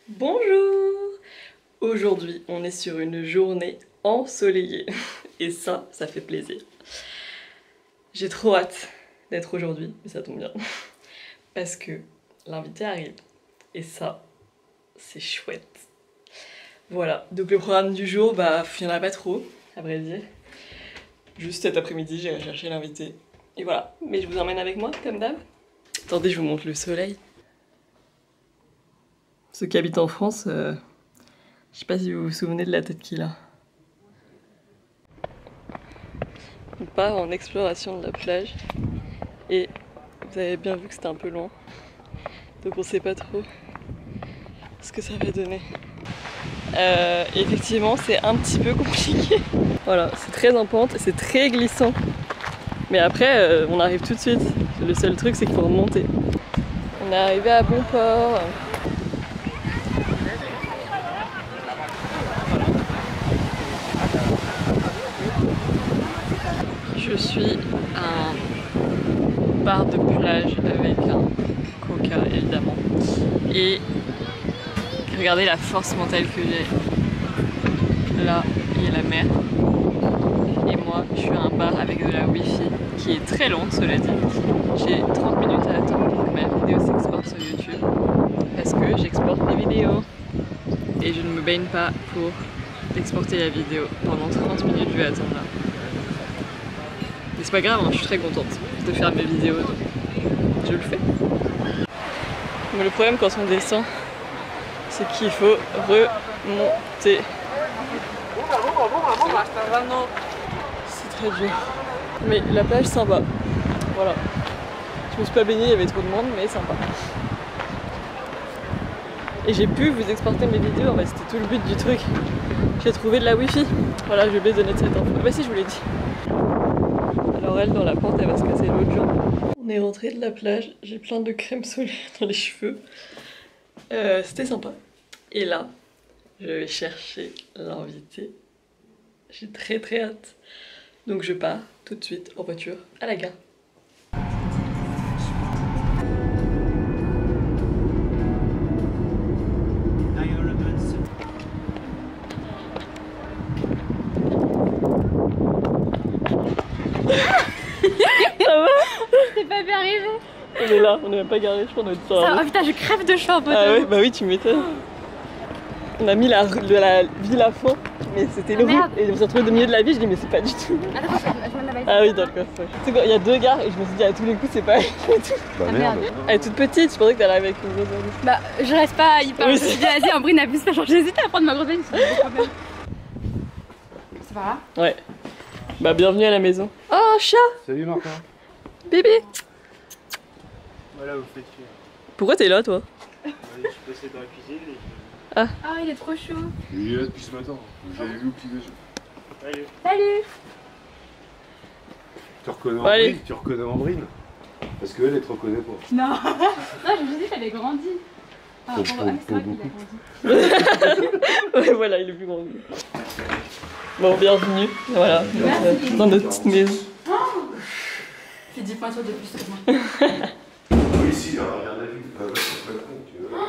Bonjour! Aujourd'hui, on est sur une journée ensoleillée et ça fait plaisir. J'ai trop hâte d'être aujourd'hui, mais ça tombe bien, parce que l'invité arrive et ça, c'est chouette. Voilà, donc le programme du jour, il n'y en a pas trop, à vrai dire. Juste cet après-midi, j'irai chercher l'invité. Et voilà, mais je vous emmène avec moi, comme d'hab. Attendez, je vous montre le soleil. Ceux qui habitent en France, je sais pas si vous vous souvenez de la tête qu'il a. On part en exploration de la plage et vous avez bien vu que c'était un peu loin. Donc on sait pas trop ce que ça va donner. Effectivement, c'est un petit peu compliqué. Voilà, c'est très en pente, c'est très glissant. Mais après, on arrive tout de suite. Le seul truc, c'est qu'il faut remonter. On est arrivé à bon port. Je suis à un bar de plage avec un coca évidemment. Et regardez la force mentale que j'ai. Là, il y a la mer. Et moi, je suis à un bar avec de la wifi qui est très long, cela dit. J'ai 30 minutes à attendre pour que ma vidéo s'exporte sur YouTube. Parce que j'exporte mes vidéos. Et je ne me baigne pas pour exporter la vidéo. Pendant 30 minutes, je vais attendre là. Mais c'est pas grave, hein, je suis très contente de faire mes vidéos, donc je le fais. Mais le problème quand on descend, c'est qu'il faut remonter. C'est très dur. Mais la plage sympa. Voilà. Je me suis pas baignée, il y avait trop de monde, mais sympa. Et j'ai pu vous exporter mes vidéos, c'était tout le but du truc. J'ai trouvé de la wifi. Voilà, j'ai oublié de donner cette info. Ah bah si, je vous l'ai dit. Alors elle, dans la porte, elle va se casser l'autre jambe. On est rentré de la plage, j'ai plein de crème solaire dans les cheveux. C'était sympa. Et là, je vais chercher l'invité. J'ai très hâte. Donc je pars tout de suite en voiture à la gare. Ça va? T'es pas bien arrivé. On est là, on n'est même pas garé, je crois qu'on doit être Oh putain, je crève de chaud en poteau. Ah ouais, bah oui, tu m'étonnes. On a mis la ville à fond, mais c'était le route. Et on s'est retrouvé au milieu de la ville, je dis mais c'est pas du tout. Ah oui, d'accord. Tu sais, il y a deux gares et je me suis dit à tous les coups c'est pas elle. Ah merde. Elle est toute petite, je pensais que t'allais avec une grosse valise. Bah, je reste pas hyper. Oui, Je me suis dit, vas-y, en vrai, n'a plus pas changé. J'hésitais à prendre ma grosse valise. C'est par là? Ouais. Bah, bienvenue à la maison. Oh, chat! Salut Martin. Bébé! Voilà, vous faites cuire. Pourquoi t'es là, toi? Je suis passé dans la cuisine et... Ah, il est trop chaud. Il est là depuis ce matin. J'avais vu au petit déjeuner. Salut. Salut. Tu reconnais Allez. Ambrine? Tu reconnais Ambrine? Parce qu'elle, elle te reconnaît pas. Non. Non, je me suis dit qu'elle avait grandi. Ah, Pour c'est vrai qu'il a grandi. Ouais, voilà, il est plus grand. Bon, bienvenue. Voilà, Merci. dans notre petite maison. Fais 10 points sur de plus que moi. Oui, si, regarde la vue. Ah ouais, c'est pas con, tu veux.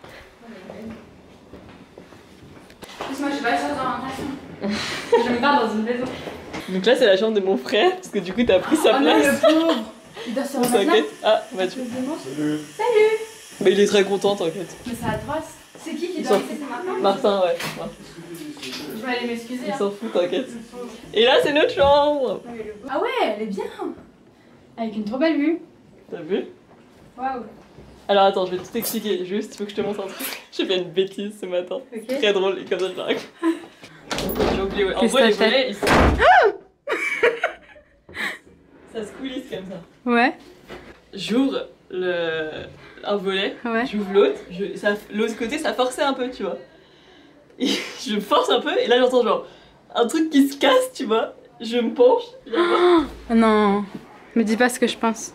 Moi, j'ai pas les choses d'orientation. Je me barre dans une maison. Donc là, c'est la chambre de mon frère, parce que du coup, t'as pris sa Oh non, place. le pauvre. Il doit se On remettre là. s'inquiète. Ah, bah tu. Salut. Salut. Bah, il est très content, t'inquiète. Mais c'est atroce. C'est qui Il doit s'en rester? C'est Martin? Martin, ouais. Je vais aller m'excuser. Il Hein. s'en fout, t'inquiète. Et là, c'est notre chambre. Ah ouais, elle est bien. Avec une trop belle vue. T'as vu? Waouh. Alors attends, je vais tout expliquer. Juste, il faut que je te montre un truc. J'ai fait une bêtise ce matin. Ok. Très drôle, et comme ça, je la raconte. J'ai oublié, ouais. En Qu'est-ce gros, que les t'as fait? volets, ils sont... Ça se coulisse comme ça. Ouais. J'ouvre un volet, Ouais. j'ouvre l'autre, l'autre côté ça forçait un peu, tu vois. Et je force un peu et là j'entends genre un truc qui se casse, tu vois. Je me penche. Oh non, me dis pas ce que je pense.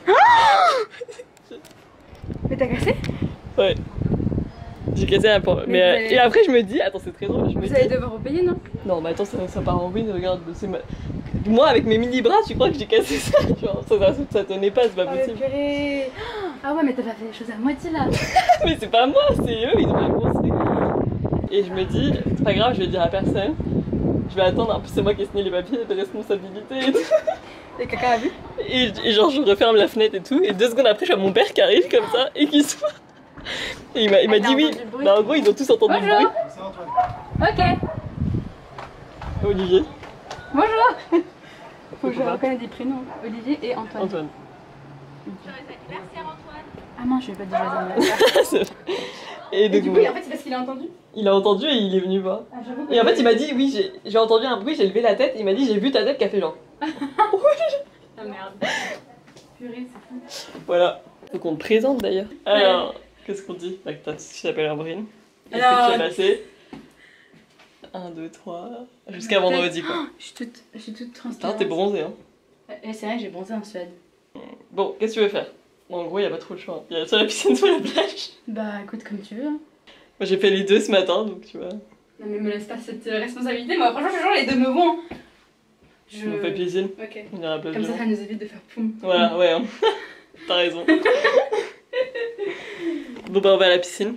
Mais t'as cassé? Ouais. J'ai cassé la porte. Mais, vous allez- et après je me dis, attends c'est très drôle, je me Vous dis... allez devoir repayer, non? Non mais attends ça part en ruine, regarde, Moi avec mes mini bras, tu crois que j'ai cassé ça? Genre, ça tenait pas, c'est pas possible. Purée. Ah ouais, mais t'as pas fait les choses à moitié là. Mais c'est pas moi, c'est eux, ils ont rien pensé. Et je me dis, c'est pas grave, je vais dire à personne. Je vais attendre, en plus c'est moi qui ai signé les papiers de responsabilité et tout. Et quelqu'un a vu? Et genre je referme la fenêtre et tout, et 2 secondes après je vois mon père qui arrive comme ça et qui se voit. Et il m'a dit oui. Bah en gros ils ont tous entendu le bruit. Ok. Olivier. Bonjour. Faut que je reconnais des prénoms. Olivier et Antoine. Antoine. Ah non, je vais pas dire joyeux anniversaire. Et Et du coup, en fait, c'est parce qu'il a entendu. il a entendu et il est venu voir. Ah, j'avoue. Et en fait il m'a dit oui, j'ai entendu un bruit, j'ai levé la tête, et il m'a dit j'ai vu ta tête qui a fait genre. Ah merde. Purée, c'est fou. Voilà. Faut qu'on te présente d'ailleurs. Alors, qu'est-ce qu'on dit? Bah, tu t'appelles Ambrine. Qu'est-ce Alors, que tu as passé? 1, 2, 3. Jusqu'à vendredi quoi. Oh, je suis toute Putain, transparente. t'es bronzé hein. Et c'est vrai que j'ai bronzé en Suède. Bon, qu'est-ce que tu veux faire? Bon, en gros, y a pas trop le choix. Il y a soit la piscine, soit la plage. Bah écoute, comme tu veux. Hein. Moi j'ai fait les deux ce matin donc tu vois. Non mais me laisse pas cette responsabilité. Moi franchement, je suis genre les deux me vont. On fait piscine. Ok. On ira à la plage. Comme ça nous évite de faire poum. Voilà, ouais. Hein. T'as raison. Bon bah on va à la piscine.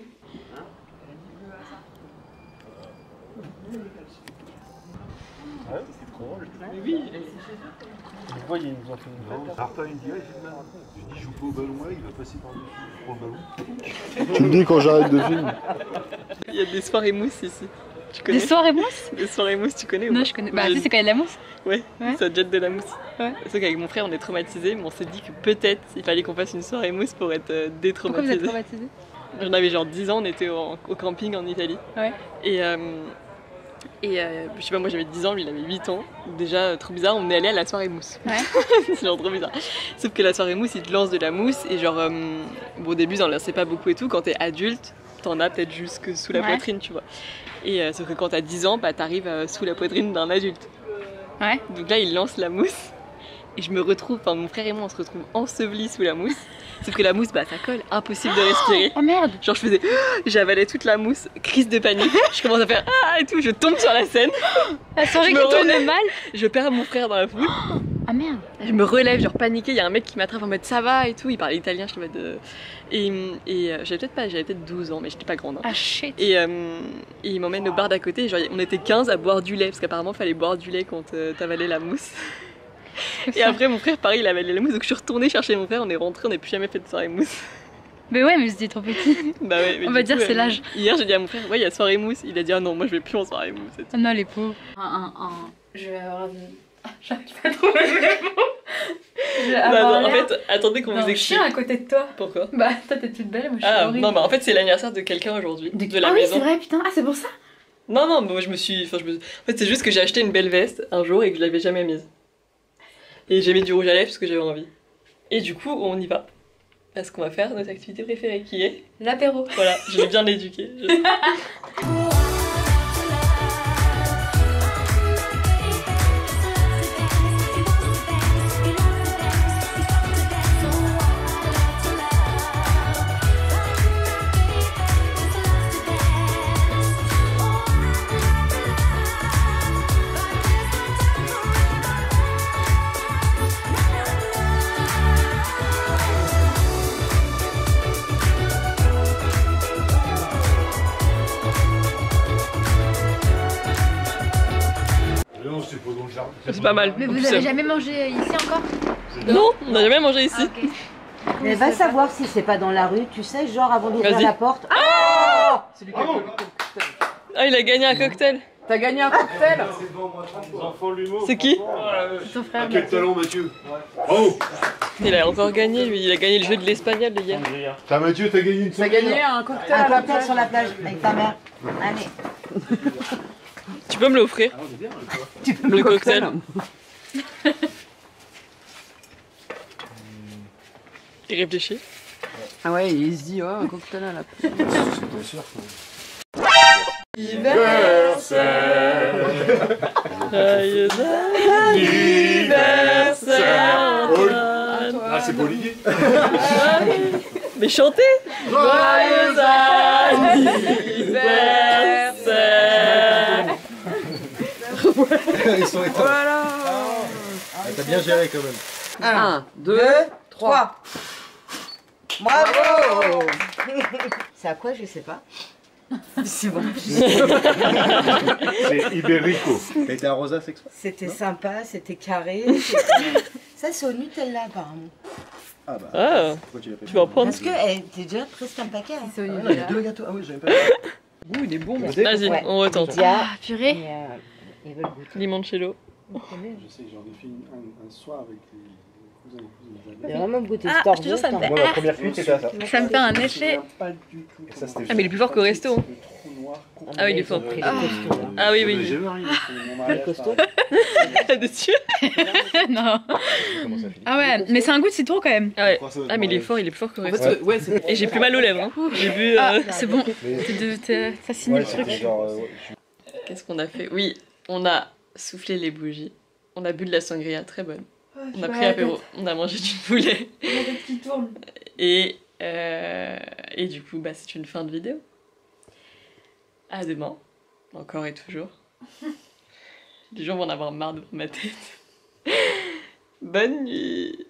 Ouais, c'est trop drôle. Mais oui. Pourquoi il nous a fait une fête? Martin il me dit, ouais, je dis, joue pas au ballon, ouais, il va passer par-dessus, pour le ballon. Tu me dis quand j'arrête de filmer. Il y a des soirées mousse ici. Tu connais? Des soirées mousse? Des soirées mousse, tu connais ou Non, pas? je connais. Bah, tu sais, c'est quand il y a de la mousse. Ouais, Ouais. ça jette de la mousse. Ouais. C'est qu'avec mon frère, on est traumatisés, mais on s'est dit que peut-être il fallait qu'on fasse une soirée mousse pour être Pourquoi vous détraumatisés. êtes traumatisés? J'en avais genre 10 ans, on était au camping en Italie. Ouais. Et je sais pas, moi j'avais 10 ans, lui il avait 8 ans. Déjà trop bizarre, on est allé à la soirée mousse. Ouais. C'est genre trop bizarre. Sauf que la soirée mousse, ils te lancent de la mousse et genre, bon au début, t'en lançais pas beaucoup et tout. Quand t'es adulte, t'en as peut-être jusque sous la Ouais. poitrine, tu vois. Et sauf que quand t'as 10 ans, bah t'arrives sous la poitrine d'un adulte. Ouais. Donc là, il lance la mousse. Et je me retrouve, enfin mon frère et moi, on se retrouve ensevelis sous la mousse. Sauf que la mousse, bah ça colle, impossible de respirer. Oh merde. Genre je faisais, j'avalais toute la mousse, crise de panique. Je commence à faire ah et tout, je tombe sur la scène. La soirée Je qui me tourne relève. mal. Je perds mon frère dans la foule. Ah merde. Je me relève, genre paniquée. Il y a un mec qui m'attrape en mode ça va et tout. Il parlait italien, je te mode. J'avais peut-être 12 ans, mais j'étais pas grande. Hein. Ah shit. Et il m'emmène au bar d'à côté. Genre, on était 15 à boire du lait, parce qu'apparemment, il fallait boire du lait quand t'avalais la mousse. Et après, mon frère, pareil, il avalait la mousse. Donc, je suis retournée chercher mon frère. On est rentré, on n'a plus jamais fait de soirée mousse. Mais ouais, mais c'était trop petit. Bah ouais, mais On va du dire coup, c'est l'âge. Hier, j'ai dit à mon frère, ouais, il y a soirée mousse. Il a dit, ah non, moi, je vais plus en soirée mousse. Et tout. Oh non, les pauvres. Je vais avoir de. Ah, j'arrive pas à trouver le mot. Je vais Bah, avoir non, en l'air fait, attendez qu'on vous d'un explique. chien à côté de toi. Pourquoi? Bah, toi t'es toute belle, moi je suis Ah horrible. non, bah en fait, c'est l'anniversaire de quelqu'un aujourd'hui. De la ah oui, maison. c'est vrai, putain. Ah, c'est pour ça. Non, non, moi je me suis. En fait, c'est juste que j'ai acheté une belle veste un jour et que je l'avais jamais mise. Et j'ai mis du rouge à lèvres parce que j'avais envie. Et du coup, on y va. Parce qu'on va faire notre activité préférée qui est. L'apéro. Voilà, je l'ai bien éduqué. Non, c'est pas dans le jardin. C'est pas mal. Mais En vous plus, avez jamais mangé ici encore? Non, on n'a jamais mangé ici. Ah, ok. Mais va savoir si c'est pas dans la rue, tu sais, genre avant d'ouvrir Vas-y. la porte. Ah, il a gagné un cocktail. T'as gagné un cocktail? Les enfants de l'humour. C'est qui? C'est ton frère. Quel talent, Mathieu. Bravo. Il a encore gagné, lui. Il a gagné le jeu de l'espagnol de hier. T'as Mathieu, t'as gagné une T'as semaine. gagné un cocktail Un à la cocktail plage? sur la plage avec ta mère. Allez. Tu peux me l'offrir? Tu peux Le cocktail. Il réfléchit. Ah ouais, il se dit, oh, un cocktail à la plage. Joyeux anniversaire, Antoine. Ah, c'est pas Olivier. Mais chantez. Joyeux anniversaire. Ils sont étonnés. Voilà. bien géré quand même. 1, 2, 3. Bravo. C'est à quoi, je sais pas. C'est bon. C'est Iberico. T'as été arrosé avec ça? C'était sympa, c'était carré. Ça, c'est au Nutella, apparemment. Ah bah. Ah, Pourquoi tu l'as pas tu vas en prendre. Parce que t'es déjà presque un paquet. Hein. Ah non, il y a 2 gâteaux. Ah oui, j'avais pas vu. Ouh, il est bon. Vas-y, Ouais. on retente. Dia, Ah, purée. ils veulent goûter. Limoncello. Je sais, j'en ai fait un soir avec les cousins et cousines. Il a vraiment goûté Ah, je te jure, ça me fait. Moi, ma première cuite, c'était à ça. Ça me fait un effet. Pas du tout. Et ça, c'était Ah, mais il est plus fort qu'au resto. hein. trou noir. Ah oui, il est fort. Pris le costaud, là. Ah oui, J'ai oui. jamais rien. Le costaud. Dessus. Non. Ah ouais, mais c'est un goût de citron quand même. Ah ouais. Ah, mais il est fort, il est plus fort qu'au resto. Ouais, c'est. Et j'ai plus mal aux lèvres. Hein. J'ai bu. Ah, c'est bon. Mais- Ça signe Ouais, le truc. c'était genre. Qu'est-ce qu'on a fait? Oui, on a soufflé les bougies. On a bu de la sangria très bonne. On a pris apéro. On a mangé du poulet. qui tourne. Et du coup, bah, c'est une fin de vidéo. À demain. Encore et toujours. Les gens vont en avoir marre de ma tête. Bonne nuit.